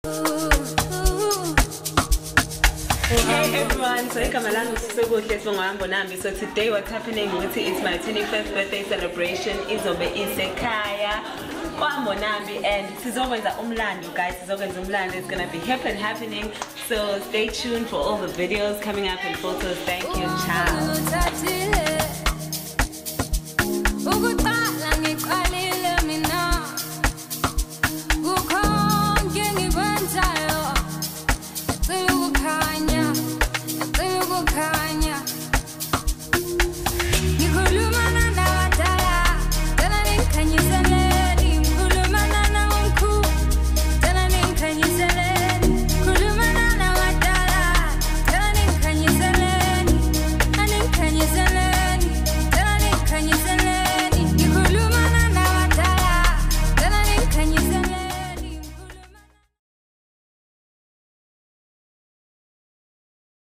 Hey everyone, so Sfisokuhle from Mbonambi. So today what's happening it's my 21st birthday celebration. Izobe isekhaya Mbonambi and sizokwenza umlando guys. Sizokwenza umlando. It's gonna be hip and happening. So stay tuned for all the videos coming up and photos. Thank you, ciao.